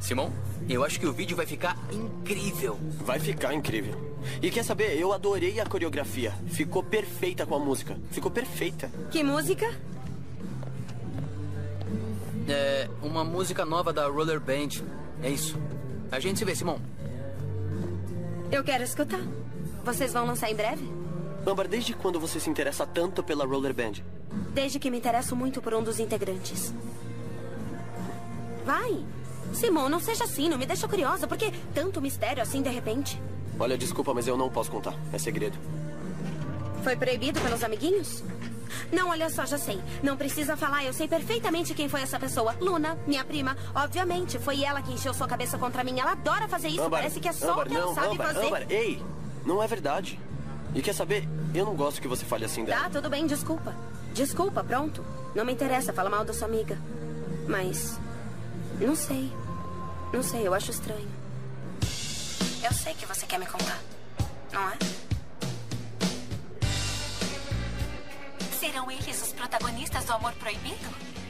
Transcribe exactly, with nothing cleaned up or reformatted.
Simon, eu acho que o vídeo vai ficar incrível. Vai ficar incrível. E quer saber, eu adorei a coreografia. Ficou perfeita com a música. Ficou perfeita. Que música? É uma música nova da Roller Band. É isso. A gente se vê, Simon. Eu quero escutar. Vocês vão lançar em breve? Amber, desde quando você se interessa tanto pela Roller Band? Desde que me interesso muito por um dos integrantes. Vai. Simon, não seja assim. Não me deixa curiosa. Por que tanto mistério assim de repente? Olha, desculpa, mas eu não posso contar. É segredo. Foi proibido pelos amiguinhos? Não, olha só, já sei. Não precisa falar, eu sei perfeitamente quem foi essa pessoa. Luna, minha prima. Obviamente, foi ela que encheu sua cabeça contra mim. Ela adora fazer isso, Amber, parece que é só Amber, o que ela não, sabe Amber, fazer. Amber, ei, não é verdade. E quer saber, eu não gosto que você fale assim dela. Tá, tudo bem, desculpa. Desculpa, pronto. Não me interessa, fala mal da sua amiga. Mas, não sei. Não sei, eu acho estranho. Eu sei que você quer me contar, não é? Serão eles os protagonistas do Amor Proibido?